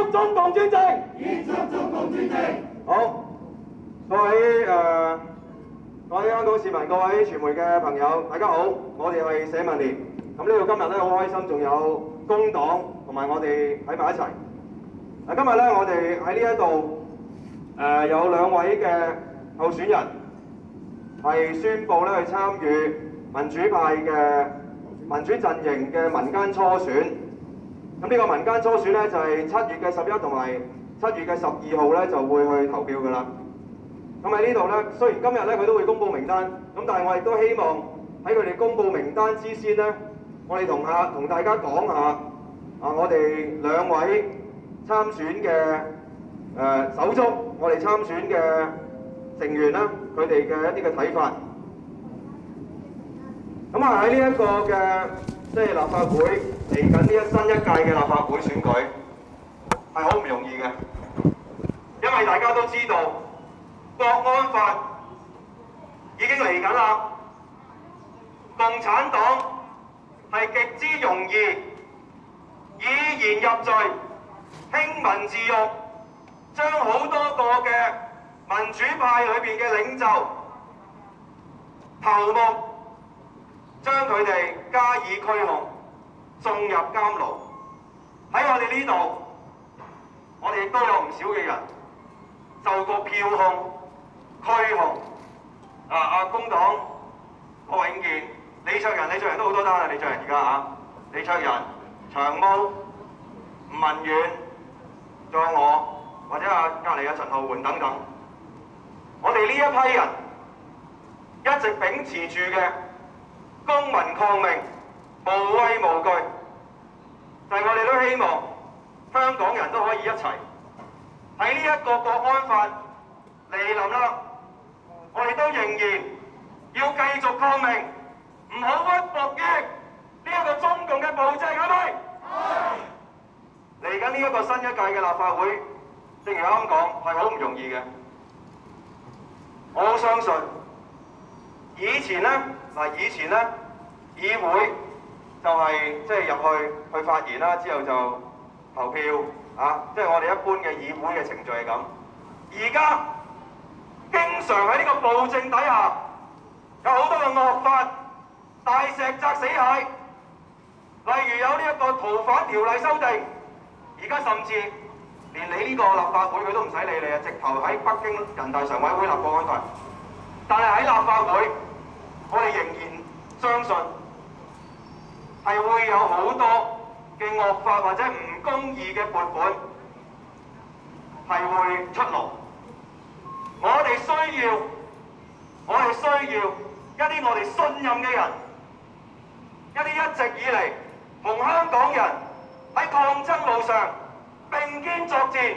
束中共專政！ 結束中共專政！ 好，各位香港市民、各位傳媒嘅朋友，大家好，我哋係社民連。咁呢度今日咧好開心，仲有工黨同埋我哋喺埋一齊。今日咧我哋喺呢一度有2位嘅候選人係宣布咧去參與民主派嘅民主陣營嘅民間初選。咁呢個民間初選咧就係7月嘅11同埋7月嘅12號咧就會去投票㗎啦。咁喺呢度咧，雖然今日咧佢都會公布名單，咁但係我亦都希望喺佢哋公布名單之先咧，我哋同大家講下我哋2位參選嘅手足，我哋參選嘅成員啦，佢哋嘅一啲嘅睇法。咁喺呢一個嘅即係立法會嚟緊呢新一屆嘅立法會選舉係好唔容易嘅，因為大家都知道國安法已經嚟緊啦，共產黨係極之容易以言入罪、輕文字獄，將好多個嘅民主派裏邊嘅領袖頭目，將佢哋加以拘控，送入監牢。喺我哋呢度，我哋亦都有唔少嘅人受過票控、拘控。工黨郭永健、李卓人都好多單啊！李卓人而家李卓人、長毛、吳文遠，仲有我，或者隔離嘅陳浩桓等等。我哋呢一批人一直秉持住嘅公民抗命、無畏無懼，但係我哋都希望香港人都可以一齊喺呢一個國安法嚟臨啦，我哋都仍然要繼續抗命，唔好屈服於呢一個中共嘅暴政，係咪？嚟緊呢一個新一屆嘅立法會，正如啱講，係好唔容易嘅。我好相信以前咧，議會就係即係入去發言啦，之後就投票即係我哋一般嘅議會嘅程序係咁。而家經常喺呢個暴政底下，有好多嘅惡法，大石砸死蟹。例如有呢一個逃犯條例修訂，而家甚至連你呢個立法會佢都唔使理你啊，直頭喺北京人大常委會立國安法。但係喺立法會，我哋仍然相信係會有好多嘅惡法或者唔公義嘅撥款係會出爐。我哋需要一啲我哋信任嘅人，一啲一直以嚟同香港人喺抗爭路上並肩作戰，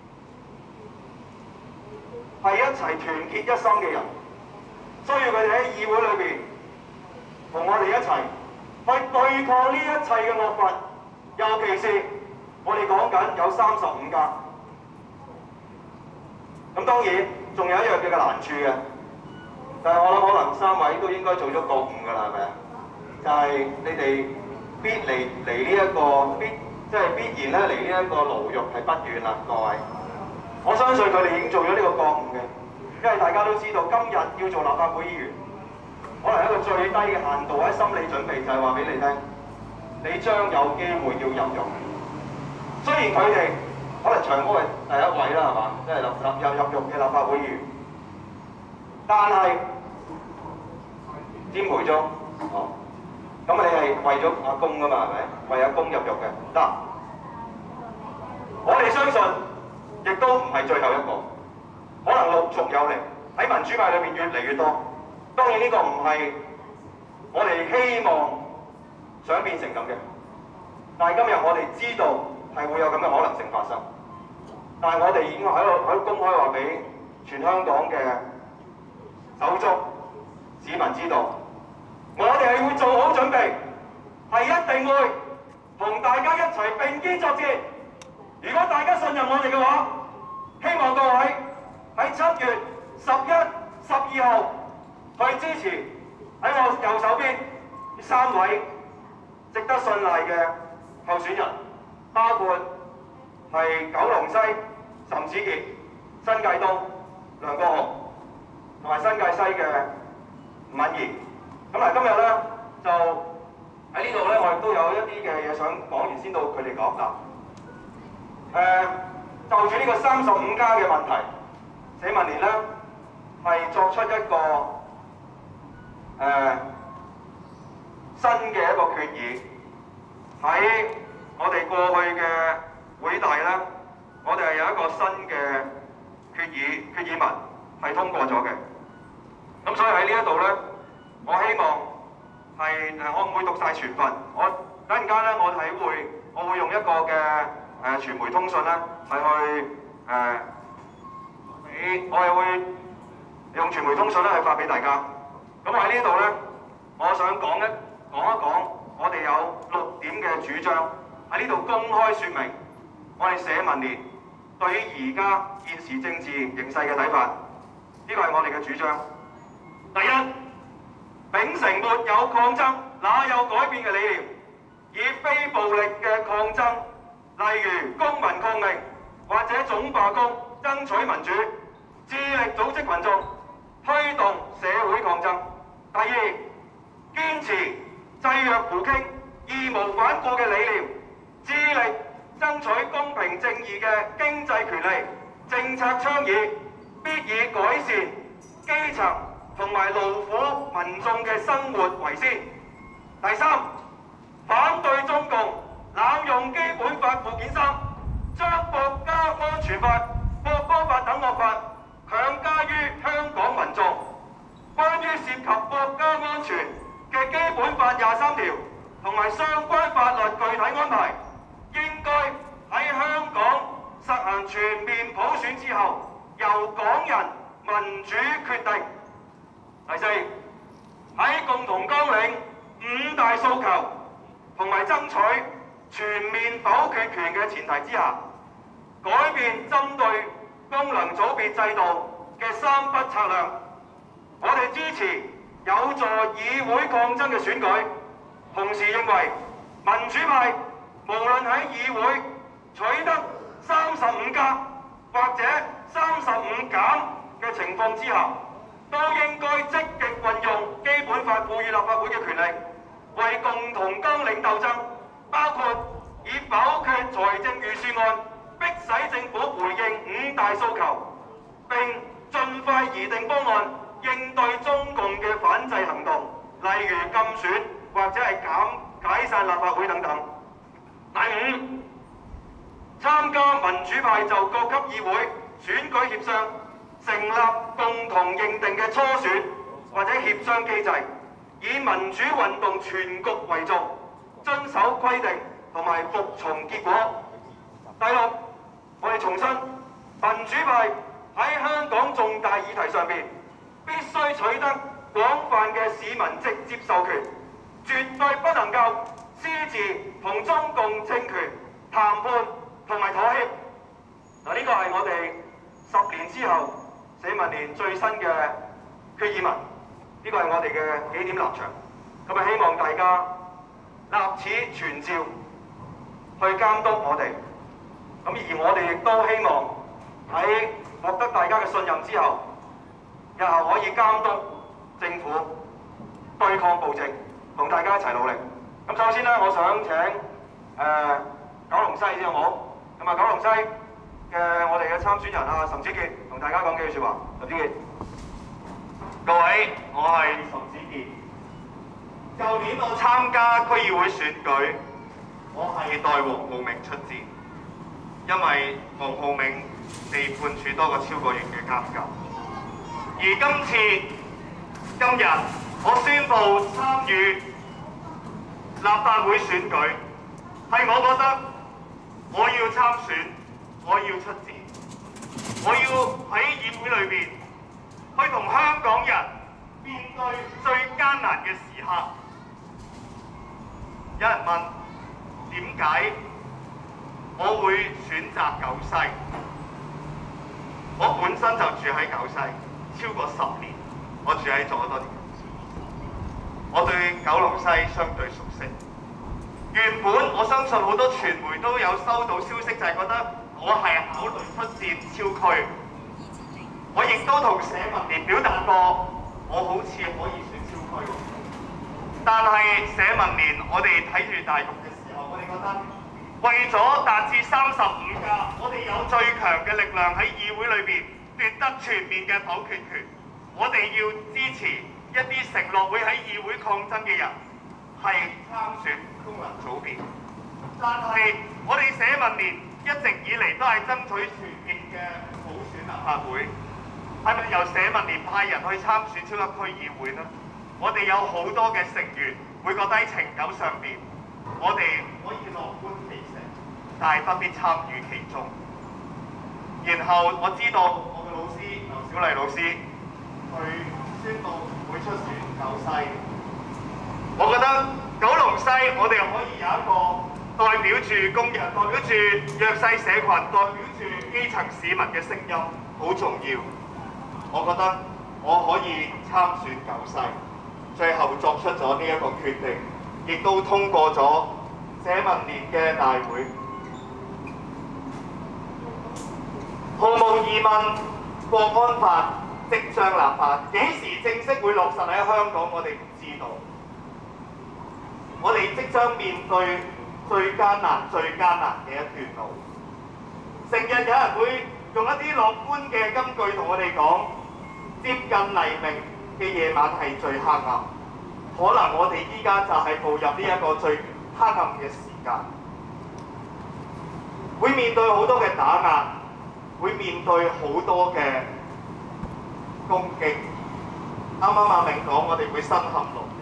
係一齊團結一心嘅人。需要佢哋喺議會裏邊同我哋一齊去對抗呢一切嘅惡法，尤其是我哋講緊有35家。咁當然仲有一樣嘅難處嘅，但係我諗可能3位都應該做咗覺悟㗎啦，係咪啊？就係你哋必然咧離呢一個牢獄係不遠啦，各位。我相信佢哋已經做咗呢個覺悟嘅。因為大家都知道，今日要做立法會議員，可能一個最低嘅限度或者心理準備就係話俾你聽，你將有機會要入獄。雖然佢哋可能長毛係第1位啦，係嘛？即係入獄嘅立法會議員，但係詹培忠，咁你係為咗阿公㗎嘛？係咪？為阿公入獄嘅，得。我哋相信，亦都唔係最後一個。可能陸續有嚟，喺民主派裏面越嚟越多。當然呢個唔係我哋希望想變成咁嘅，但係今日我哋知道係會有咁嘅可能性發生。但係我哋已經喺度公開話俾全香港嘅手足市民知道，我哋係會做好準備，係一定會同大家一齊並肩作戰。如果大家信任我哋嘅話，希望各位喺7月11、12號去支持喺我右手邊3位值得信賴嘅候選人，包括係九龍西岑子傑、新界東梁國雄同埋新界西嘅吳敏儀。咁嗱，今日咧就喺呢度咧，我亦都有一啲嘅嘢想講完先到佢哋講嗱。就住呢個35+嘅問題，社民連咧係作出一個新嘅一個決議。喺我哋過去嘅會大咧，我哋係有一個新嘅決議文係通過咗嘅。咁所以喺呢一度咧，我希望係我唔會讀晒全份，我等陣間咧我會用一個嘅傳媒通訊咧係去我係會用傳媒通訊咧去發俾大家。咁喺呢度咧，我想講一講我哋有6點嘅主張喺呢度公開説明，我哋社民連對於而家現時政治形勢嘅睇法，呢個係我哋嘅主張。第一，秉承沒有抗爭，哪有改變嘅理念，以非暴力嘅抗爭，例如公民抗命或者總罷工，爭取民主，致力組織群眾，推動社會抗爭。第二，堅持濟弱扶傾、義無反顧嘅理念，致力爭取公平正義嘅經濟權利，政策倡議必以改善基層同埋勞苦民眾嘅生活為先。第三，反對中共濫用基本法附件3，將國家安全法、國歌法等惡法強加於香港民眾。關於涉及國家安全嘅基本法23條同埋相關法律具體安排，應該喺香港實行全面普選之後，由港人民主決定。第四，喺共同綱領5大訴求同埋爭取全面否決權嘅前提之下，改變針對功能組別制度嘅3不策略。我哋支持有助議會抗爭嘅選舉，同時認為民主派無論喺議會取得35+或者35減嘅情況之下，都應該積極運用基本法賦予立法會嘅權力，為共同綱領鬥爭，包括以否決財政預算案，迫使政府回應5大訴求，並盡快擬定方案，應對中共嘅反制行動，例如禁選或者係解散立法會等等。第五，參加民主派就各級議會選舉協商，成立共同認定嘅初選或者協商機制，以民主運動全局為重，遵守規定同埋服從結果。第六，我哋重申民主派喺香港重大議題上邊，必須取得廣泛嘅市民直接授權，絕對不能夠私自同中共政權談判同埋妥協。嗱，呢個係我哋10年之後社民連最新嘅決議文，呢個係我哋嘅幾點立場。咁啊，希望大家立此傳召去監督我哋。咁而我哋亦都希望喺獲得大家嘅信任之後，日後可以監督政府對抗暴政，同大家一齊努力。咁首先咧，我想請九龍西先好唔好？咁啊，九龍西嘅我哋嘅參選人啊，岑子傑同大家講幾句説話。岑子傑， 各位，我係岑子傑。舊年我參加區議會選舉，我係代黃浩銘出戰，因為黃浩銘被判處多個超過月嘅監禁。而今日我宣布參與立法會選舉，係我覺得我要參選，我要出戰，我要喺議會裏邊去同香港人面對最艱難嘅時刻。有人問點解我會選擇九西？我本身就住喺九西。超過10年，我住喺佐敦，我對九龍西相對熟悉。 原本我相信好多傳媒都有收到消息，就係覺得我係考慮出戰超區。我亦都同社民連表達過，我好似可以選超區。但係社民連，我哋睇住大局嘅時候，我哋覺得為咗達至35+，我哋有最強嘅力量喺議會裏邊奪得全面嘅否決權。我哋要支持一啲承諾會喺議會抗爭嘅人係參選功能組別。但係我哋社民連一直以嚟都係爭取全面嘅普選立法會。係咪由社民連派人去參選超級區議會呢？我哋有好多嘅成員會覺得喺情感上邊，我哋可以樂觀其成，但係不必參與其中。然後我知道我嘅老師劉小麗老師，佢宣布會出選九西。我覺得九龍西我哋可以有一個代表住工人、代表住弱勢社群、代表住基層市民嘅聲音，好重要。我覺得我可以參選九西，最後作出咗呢一個決定，亦都通過咗社民連嘅大會。毫無疑問，國安法即將立法，幾時正式會落實喺香港，我哋唔知道。我哋即將面對最艱難嘅一段路。成日有人會用一啲樂觀嘅金句同我哋講，接近黎明嘅夜晚係最黑暗，可能我哋依家就係步入呢一個最黑暗嘅時間，會面對好多嘅打壓，會面對好多嘅攻擊。啱啱阿明講，我哋會身陷牢獄。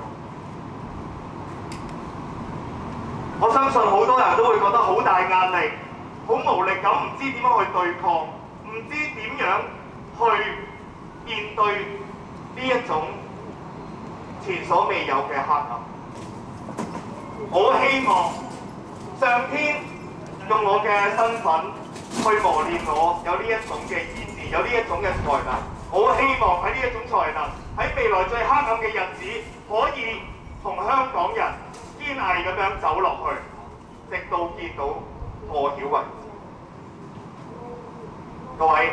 我相信好多人都會覺得好大壓力，好無力感，唔知點樣去對抗，唔知點樣去面對呢一種前所未有嘅黑暗。我希望上天用我嘅身份去磨練我，有呢一種嘅意志，有呢一種嘅才能。我希望喺呢一種才能，喺未來最黑暗嘅日子，可以同香港人堅毅咁樣走落去，直到見到破曉為止。各位，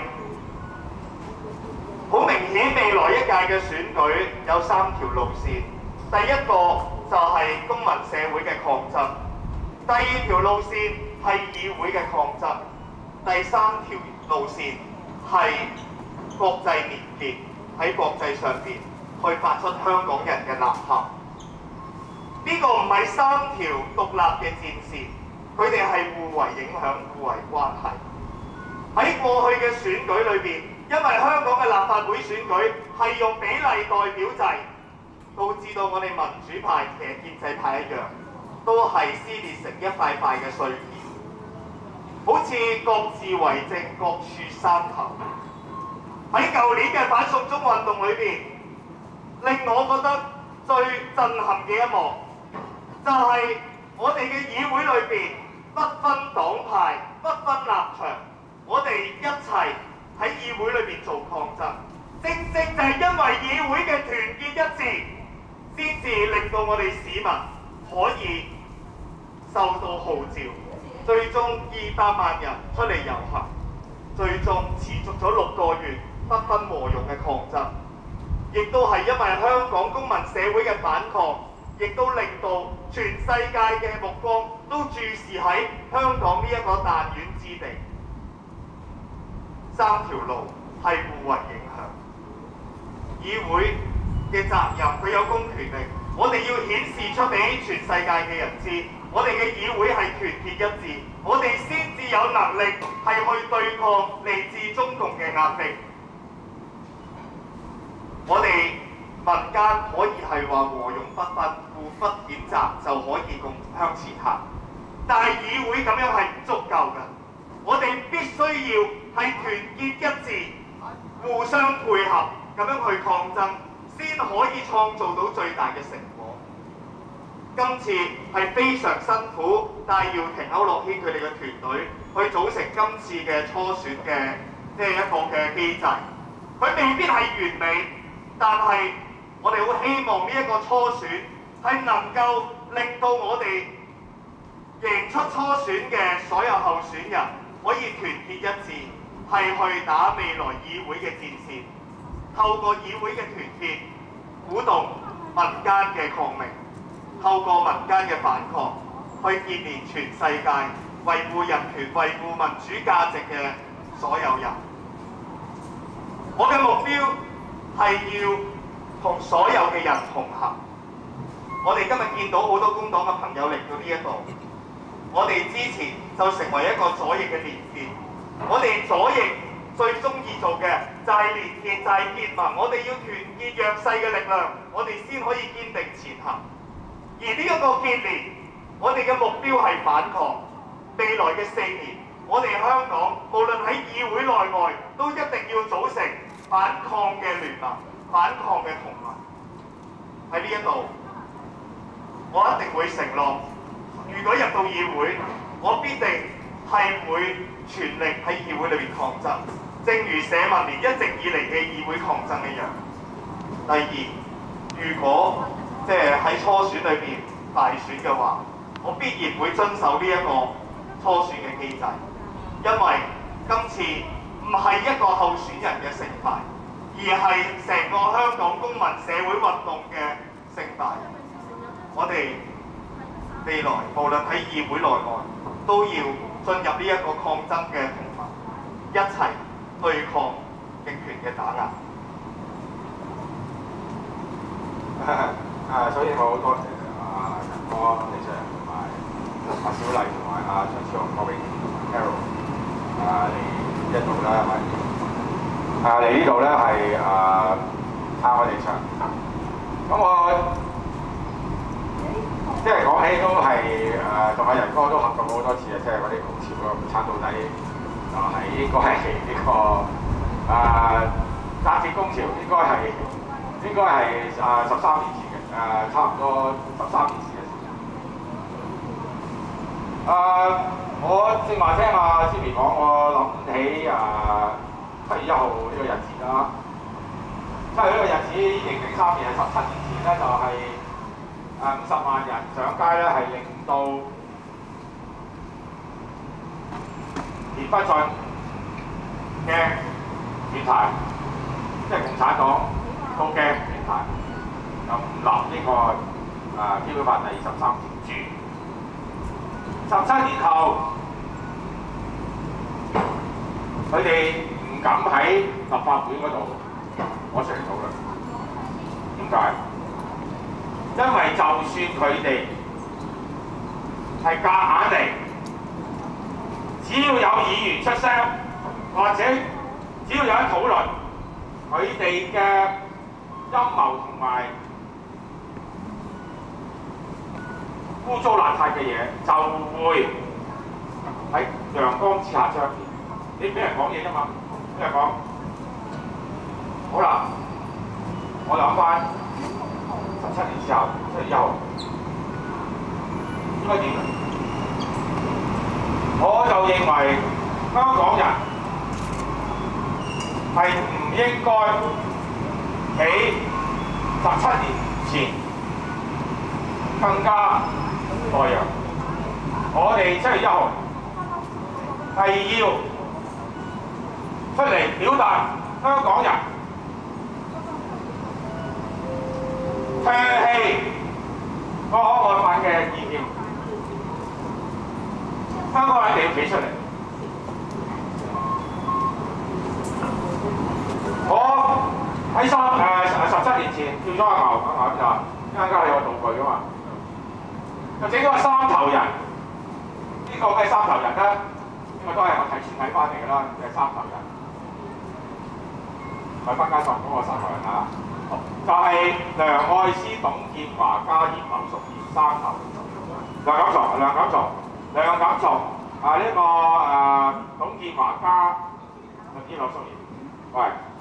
好明顯未來一屆嘅選舉有3條路線。第一個就係公民社會嘅抗爭，第2條路線係議會嘅抗爭，第3條路線係國際連結，喺國際上邊去發出香港人嘅吶喊。呢個唔係3條獨立嘅戰線，佢哋係互為影響、互為關係。喺過去嘅選舉裏邊，因為香港嘅立法會選舉係用比例代表制，導致到我哋民主派其實建制派一樣，都係撕裂成一塊塊嘅碎片，好似各自為政、各處山頭。喺舊年嘅反送中運動裏邊，令我覺得最震撼嘅一幕，就係我哋嘅議會裏邊不分黨派、不分立場，我哋一齊喺議會裏邊做抗爭。正正就係因為議會嘅團結一致，先至令到我哋市民可以受到號召，最終200萬人出嚟遊行，最終持續咗6個月不分和勇嘅抗爭，亦都係因為香港公民社會嘅反抗，亦都令到全世界嘅目光都注視喺香港呢一個彈丸之地。3條路係互為影響。議會嘅責任，佢有公權力，我哋要顯示出俾全世界嘅人知，我哋嘅議會係團結一致，我哋先至有能力係去對抗嚟自中共嘅壓迫。我哋民間可以係話和勇不分、互不譴責就可以共向前行，但係議會咁樣係唔足夠嘅，我哋必須要係團結一致、互相配合咁樣去抗爭，先可以創造到最大嘅成果。今次係非常辛苦，戴耀廷、區諾軒佢哋嘅團隊去組成今次嘅初選嘅一個嘅機制，佢未必係完美，但係我哋好希望呢一個初選係能夠令到我哋贏出初選嘅所有候選人可以團結一致，係去打未來議會嘅戰線，透過議會嘅團結，鼓動民間嘅抗命，透過民間嘅反抗，去結連全世界維護人權、維護民主價值嘅所有人。我嘅目標係要同所有嘅人同行。我哋今日見到好多工黨嘅朋友嚟到呢一度，我哋之前就成為一個左翼嘅連結。我哋左翼最中意做嘅就係連結，就係結盟。我哋要團結弱勢嘅力量，我哋先可以堅定前行。而呢一個結連，我哋嘅目標係反抗。未來嘅4年，我哋香港無論喺議會內外，都一定要組成反抗嘅聯盟、反抗嘅同盟。喺呢一度，我一定會承諾，如果入到議會，我必定係會全力喺議會裏邊抗爭，正如社民連一直以嚟嘅議會抗爭一樣。第二，如果喺初選裏邊大選嘅話，我必然會遵守呢一個初選嘅機制，因為今次唔係一個候選人嘅勝敗，而係成個香港公民社會運動嘅勝敗。我哋未來無論喺議會內外，都要進入呢一個抗爭嘅同盟，一齊對抗極權嘅打壓。 首先我好多謝陳哥、李卓人同埋小麗同埋張超雄、郭永同埋 Carol 嚟呢度啦，嚟呢度咧係撐我哋場。咁我講起都係同阿仁哥都合作過好多次啊，嗰啲共潮咯，撐到底就係應該係呢個紮鐵工潮，應該係13年前嘅，差唔多13年前嘅事。我正話聽阿 Jimmy 講，我諗起7月1號呢個日子啦。7月呢個日子2003年係17年前咧，就係50萬人上街咧，係令到田北俊嘅團體，即係共產黨都驚團體，就唔立呢個基本法第23條住。17年後，佢哋唔敢喺立法會嗰度攞出嚟討論。點解？因為就算佢哋係夾硬嚟，只要有議員出聲，或者只要有人討論，佢哋嘅陰謀同埋污糟邋遢嘅嘢就會喺陽光之下彰顯。你俾人講嘢啫嘛，俾人講。好啦，我諗翻17年之後，7月1號應該點？我就認為香港人係唔應該比17年前更加懦弱。我哋7月1號係要出嚟表達香港人唾棄國安法嘅意見。香港人一定要企出嚟。我喺17年前叫咗阿牛邊度？啱啱你有道具㗎嘛？就整咗個三頭人。呢個咩三頭人咧？呢個都係我提前睇翻嚟㗎啦，係三頭人。唔係北街上嗰個三頭人啊！就係梁愛詩、董建華加葉劉淑儀三頭。梁錦松董建華加葉劉淑儀。喂，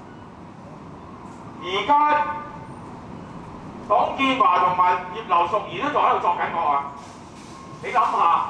而家董建華同埋葉劉淑儀都仲喺度作緊惡啊！你諗下，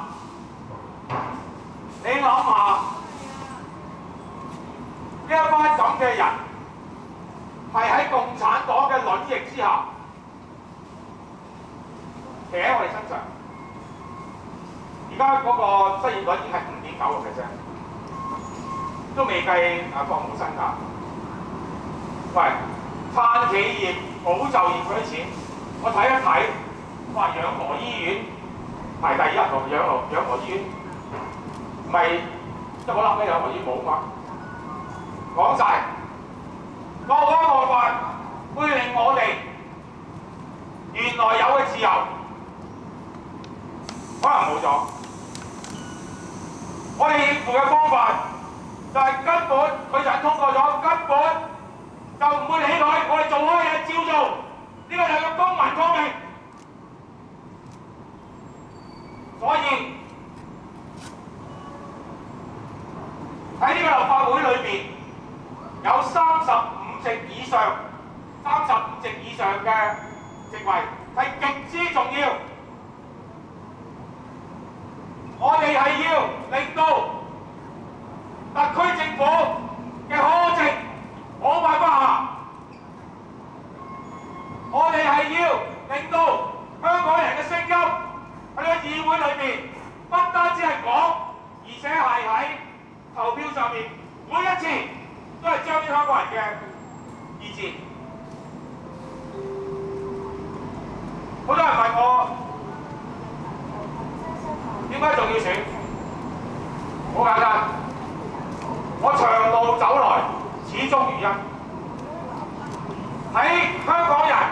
呢一班咁嘅人係喺共產黨嘅卵翼之下，企喺我哋身上，而而家嗰個失業率已經係5.9%，都未計放冇薪假。喂，撐企業、保就業嗰啲錢，我睇一睇，哇！養和醫院排第一喎，養和醫院唔係得嗰粒咩？養和醫院冇嘛？講晒，個法會令我哋原來有嘅自由可能冇咗。我哋應付嘅方法就係根本佢就係通過咗，根本就唔會理佢，我哋做開嘢照做，呢個就係個公民抗命。所以喺呢個立法會裏邊有35席以上嘅席位係極之重要。我哋係要令到特區政府嘅苛政冇辦法行，我哋係要令到香港人嘅聲音喺個議會裏邊，不單止係講，而且係喺投票上面，每一次都係彰顯香港人嘅意志。好多人問我點解仲要選？好簡單，我長路走來，始終如一。喺香港人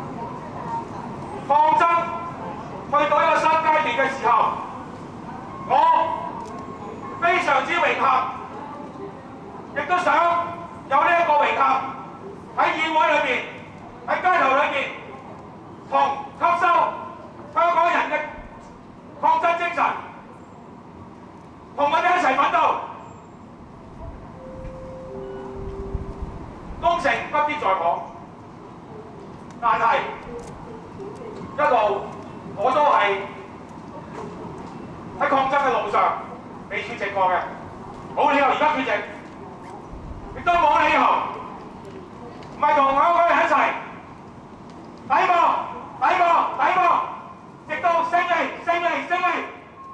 抗爭去到一個新階段嘅時候，我非常之榮幸，亦都想有呢一個榮幸喺議會裏邊、喺街頭裏邊，同吸收香港人嘅抗爭精神，同我哋一齊奮鬥。工程不必再講，但係一路我都係喺抗爭嘅路上未缺席過嘅，冇理由而家缺席，亦都冇理由唔係同香港人一齊抵過，直到勝利！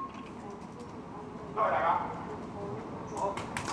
多謝大家。好。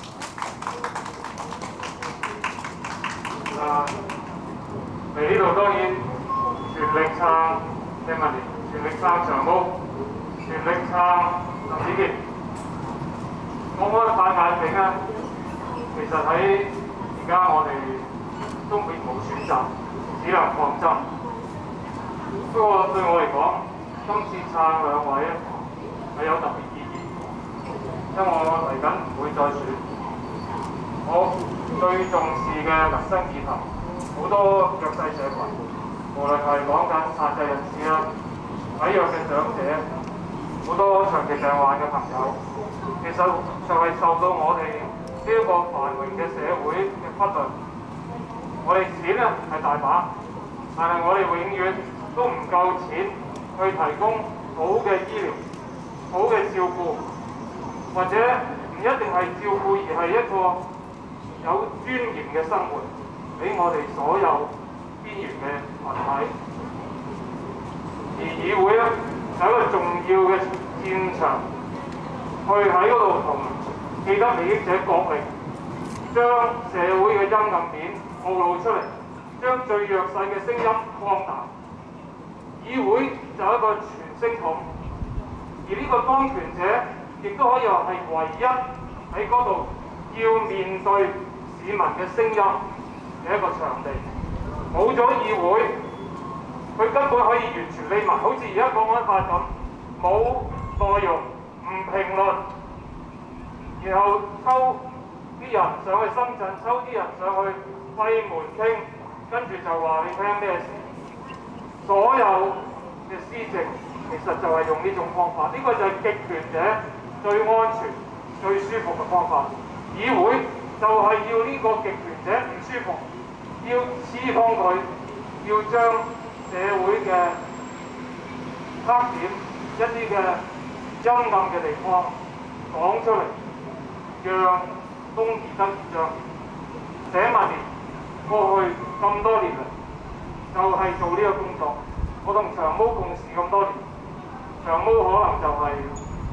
嚟呢度當然全力撐社民連，全力撐長毛，全力撐林子健。我覺得戴眼鏡啊，其實喺而家我哋都別無選擇，只能抗爭。不過對我嚟講，今次撐兩位咧係有特別意義，因為我嚟緊唔會再選。我最重視嘅民生議題，好多弱勢社群，無論係講緊殘疾人士啦、體弱嘅長者，好多長期病患嘅朋友，其實就係受到我哋呢一個繁榮嘅社會嘅忽略。我哋錢咧係大把，但係我哋永遠都唔夠錢去提供好嘅醫療、好嘅照顧，或者唔一定係照顧，而係一個有尊嚴嘅生活俾我哋所有邊緣嘅群體。而議會咧係一個重要嘅戰場，去喺嗰度同既得利益者角力，將社會嘅陰暗面暴露出嚟，將最弱勢嘅聲音擴大。議會就係一個傳聲筒，而呢個當權者亦都可以話係唯一喺嗰度要面對市民嘅聲音嘅一個場地。冇咗議會，佢根本可以完全匿埋，好似而家國安法咁，冇內容，唔評論，然後抽啲人上去深圳，抽啲人上去閉門傾，跟住就話你聽咩事。所有嘅施政其實就係用呢種方法，呢個就係極權者最安全、最舒服嘅方法。議會就係要呢個極權者唔舒服，要刺痛佢，要將社會嘅黑點、一啲嘅陰暗嘅地方講出嚟，讓公義得以彰顯。社民連過去咁多年嚟，就係做呢個工作。我同長毛共事咁多年，長毛可能就係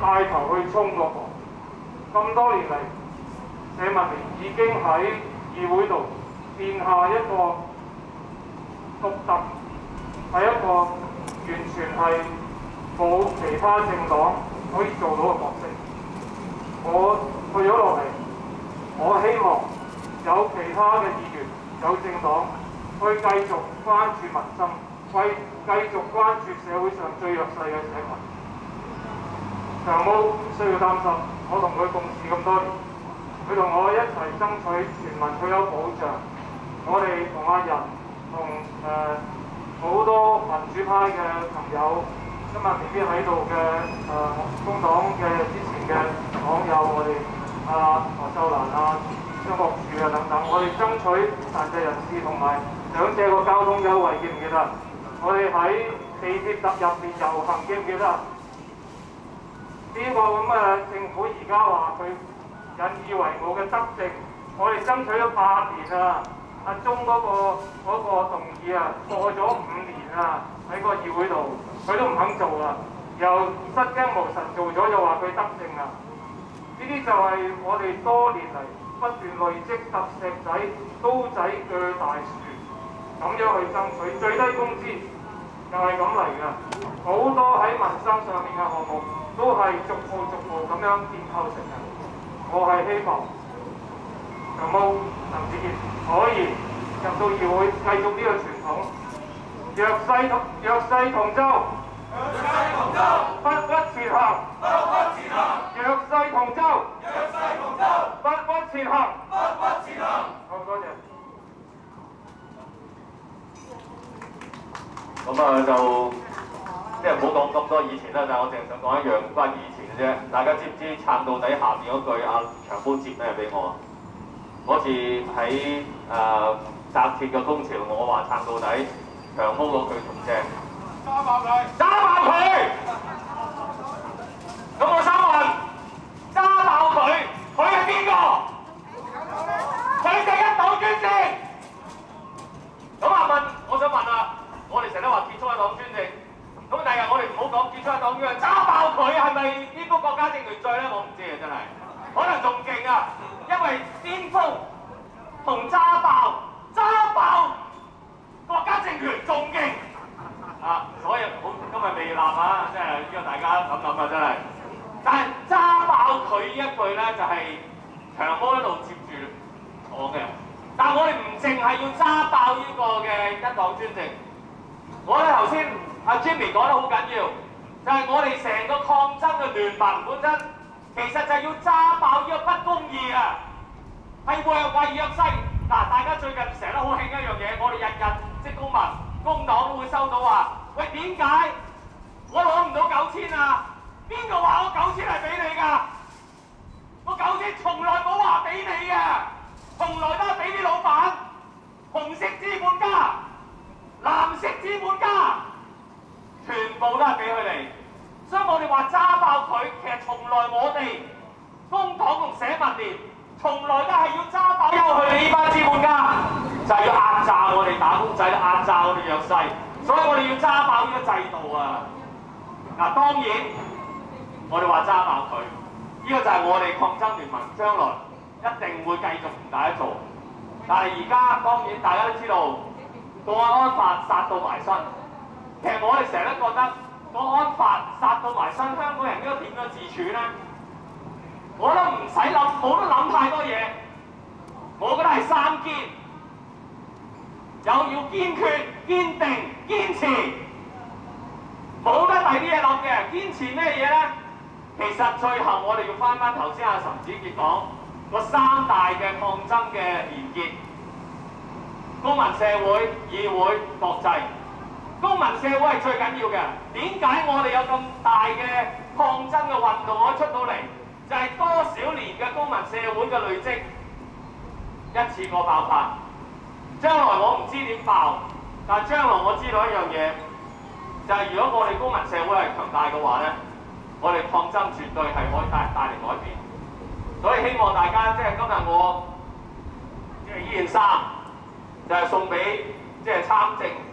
帶頭去衝個防。咁多年嚟，社民連已經喺議會度奠下一個獨特，係一個完全係冇其他政黨可以做到嘅角色。我去咗落嚟，我希望有其他嘅議員、有政黨去繼續關注民生，繼續關注社會上最弱勢嘅社群。長毛唔需要擔心，我同佢共事咁多年，佢同我一齊爭取全民退休保障。我哋同阿仁、同好多民主派嘅朋友，今日未必喺度嘅工黨嘅之前嘅黨友，我哋何秀蘭張國柱等等，我哋爭取殘疾人士同埋長者個交通優惠，記唔記得？我哋喺地鐵入面遊行，記唔記得？呢個咁嘅政府而家話佢引以為傲嘅德政，我哋爭取咗8年啊！阿鐘嗰個動議過咗5年喺個議會度，佢都唔肯做啦，又失驚無神做咗，又話佢德政呢啲就係我哋多年嚟不斷累積揼石仔、刀仔鋸大樹，咁樣去爭取最低工資，就係咁嚟㗎。好多喺民生上面嘅項目都係逐步咁樣建構成嘅。我係希望長毛陳子健可以入到議會，繼續呢個傳統，弱勢同舟，不屈前行，弱勢同舟，不屈前行。好，多謝。 咁就即係唔好講咁多以前啦，但係我淨係想講一樣關於以前嘅啫。大家知唔知撐到底下面嗰句長毛接咩俾我？嗰次喺紮鐵嘅工潮，我話撐到底，長毛嗰句仲正，揸爆佢！咁我想問，揸爆佢係邊個？佢哋一黨專政。咁我想問我哋成日都話結束一黨專政，咁第日我哋唔好講結束一黨專政，揸爆佢係咪顛覆國家政權罪咧？我唔知真係，可能仲勁因為顛覆同揸爆國家政權仲勁所以今日未立即係呢個大家諗真係。但係揸爆佢呢一句咧，就係長毛一路接住我嘅。但係我哋唔淨係要揸爆呢個嘅一黨專政，我哋頭先Jimmy 講得好緊要，就係我哋成個抗爭嘅聯盟本身，其實就係要揸爆呢個不公義係為弱勢。大家最近成日都好興一樣嘢，我哋日即公民工黨都會收到話，喂，點解我攞唔到9000邊個話我9000係俾你㗎？我9000從來冇話俾你嘅，從來都係俾啲老闆，紅色資本家、藍色資本家，全部都係俾佢哋。所以我哋話揸爆佢，其實從來我哋工黨同社民連，從來都係要揸爆佢哋呢班資本家，就係要壓榨我哋打工仔，壓榨我哋弱勢。所以我哋要揸爆呢個制度當然我哋話揸爆佢，呢個就係我哋抗爭聯盟將來一定會繼續同大家做。但係而家當然大家都知道，國安法殺到埋身。其實我哋成日都覺得國安法殺到埋身，香港人應該點樣自處呢？我覺得唔使諗，冇得諗太多嘢。我覺得係3堅，要堅決、堅定、堅持，冇得第啲嘢諗嘅。堅持咩嘢呢？其實最後我哋要翻頭先岑子傑講個3大嘅抗爭嘅連結：公民社會、議會、國際。公民社會係最緊要嘅。點解我哋有咁大嘅抗爭嘅運動可以出到嚟？就係多少年嘅公民社會嘅累積，一次過爆發。將來我唔知點爆，但係將來我知道一樣嘢，就係如果我哋公民社會係強大嘅話咧，我哋抗爭絕對係可以帶嚟改變。所以希望大家今日我呢件衫就係送俾參政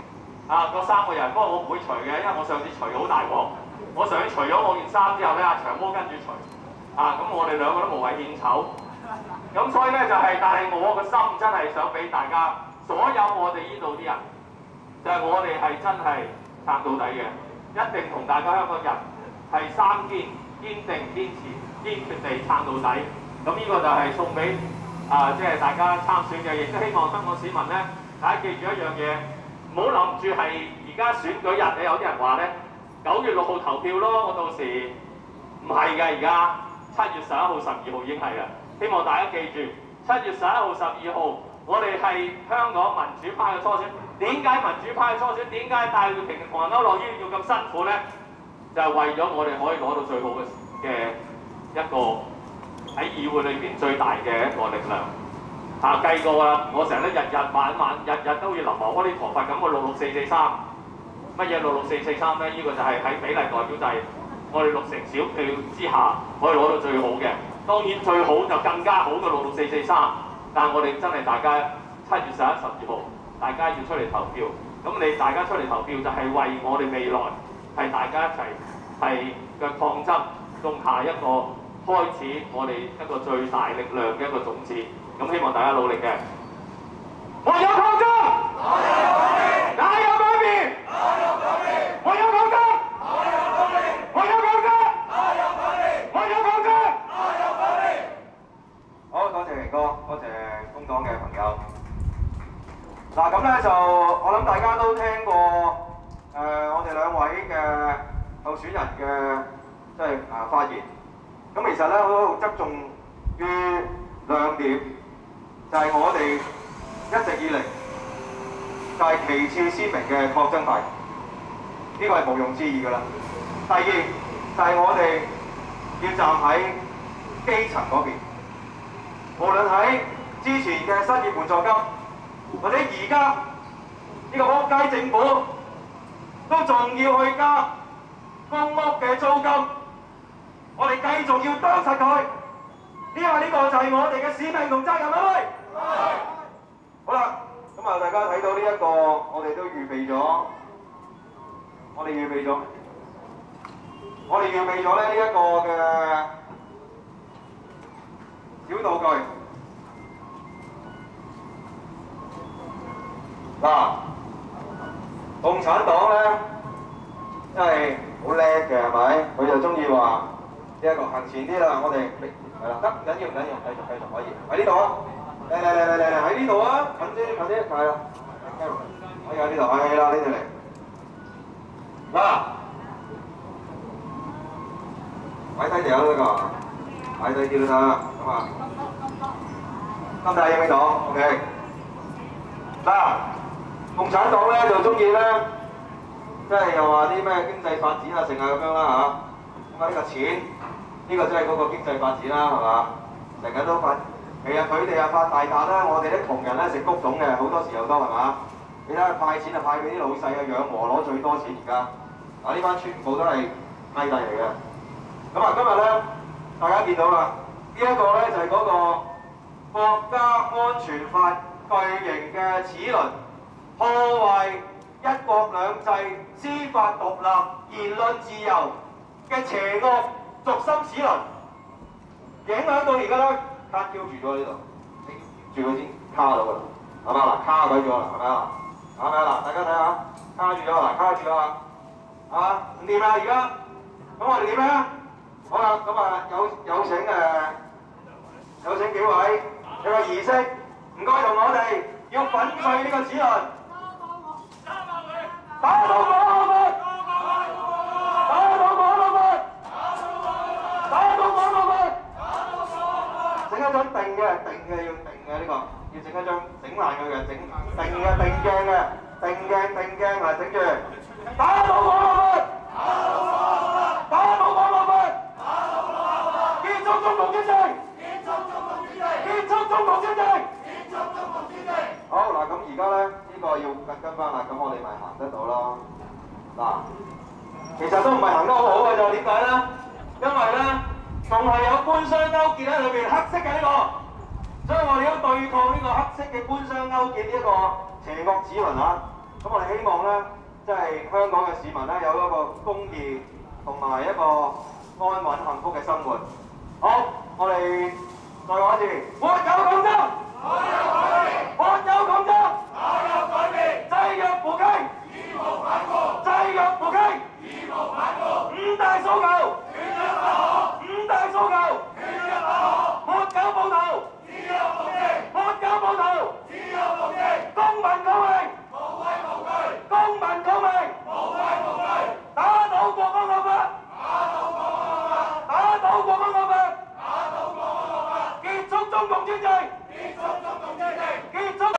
嗰3個人，不過我唔會除嘅，因為我上次除好大鑊。我上次除咗我件衫之後咧，阿長毛跟住除，咁我哋兩個都無謂獻醜。咁所以咧就係，但係我個心真係想俾大家，所有我哋呢度啲人，就係我哋係真係撐到底嘅，一定同大家香港人係三堅，堅定、堅持、堅決地撐到底。咁呢個就係送俾即係大家參選嘅，亦都希望香港市民咧，大家記住一樣嘢，唔好諗住係而家選舉日，你有啲人話咧9月6號投票咯，我到時唔係㗎，而家7月11號、12號已經係啦。希望大家記住，7月11號、12號，我哋係香港民主派嘅初選。點解民主派嘅初選？點解戴耀廷同區諾軒要咁辛苦咧？就係為咗我哋可以攞到最好嘅一個喺議會裏邊最大嘅一個力量。計過啦，我成日咧日晚日都好似林華阿彌陀佛咁個66443，乜嘢66443咧？呢個就係喺比例代表制，我哋6成小票之下可以攞到最好嘅。當然最好就更加好嘅66443，但係我哋真係大家7月11、12號，大家要出嚟投票。咁你大家出嚟投票就係為我哋未來係大家一齊係嘅抗爭，種下一個開始我哋一個最大力量嘅一個種子。咁希望大家努力嘅。我有抗爭，我有改變，哪有改變？我有改變，我有抗爭，我有改變，我有抗爭，我有改變，我有抗爭，我有改變。 好，多謝榮哥，多謝工黨嘅朋友。嗱，咁咧就我諗大家都聽過我哋2位嘅候選人嘅即係發言。咁其實咧，我都側重於2點，就係我哋一直以嚟就係旗幟鮮明嘅抗爭派，呢個係毋庸置疑㗎啦。第二就係我哋要站喺基層嗰邊，無論喺之前嘅失業援助金，或者而家呢個仆街政府都仲要去加公屋嘅租金，我哋繼續要當實佢，因為呢個就係我哋嘅使命同責任啊！喂，好啦，咁啊，大家睇到呢一個，我哋都預備咗，我哋預備咗咧呢一個嘅小道具。嗱，共產黨咧真係好叻嘅，係咪？佢就中意話呢一個行前啲啦，我哋係啦，得唔緊要，繼續可以喺呢度啊！嚟喺呢度啊！近啲，係啦，可以喺呢度，係啦，呢度嚟。嗱，擺低條呢個，擺低啲都得，咁啊，得唔得？影唔影到 ？OK。嗱。共產黨咧就中意咧，即係又話啲咩經濟發展啊，成啊咁樣啦嚇。咁啊呢個錢，呢個即係嗰個經濟發展啦，係嘛？成日都發，其實佢哋啊發大達啦，我哋啲窮人咧食谷種嘅，好多時候都係嘛？你睇下派錢就派俾啲老細啊，養和攞最多錢而家。嗱呢班全部都係契弟嚟嘅。咁啊今日咧，大家見到啦，呢一個咧就係嗰個國家安全法巨型嘅齒輪。破壞一國兩制、司法獨立、言論自由嘅邪惡軸心齒輪，影響到而家咧卡住咗呢度，住佢先卡到㗎啦，係嘛嗱？卡鬼咗啦，係咪啊？係咪啊嗱？大家睇下，卡住咗啦，卡住咗啦，係嘛？唔掂啦而家，咁我哋點咧？好啦，咁啊有請幾位有個儀式，唔該同我哋要粉碎呢個齒輪。打到我老闆！打到我老闆！打到我老闆！整一張定嘅要定嘅呢個，要整一張整爛佢嘅，整定嘅定鏡嘅，定鏡係整住。打到我老闆！打到我老闆！結束中共專政！結束中共專政！好嗱，咁而家咧呢個要跟翻啦，咁我哋咪行得到咯。嗱，其實都唔係行得好好嘅啫，點解咧？因為咧仲係有官商勾結喺裏邊，黑色嘅呢個，所以我哋要對抗呢個黑色嘅官商勾結呢一個邪惡齒輪啊！咁我哋希望咧即係香港嘅市民咧有一個公義同埋一個安穩幸福嘅生活。好，我哋再講一次，沒有抗爭，沒有改變。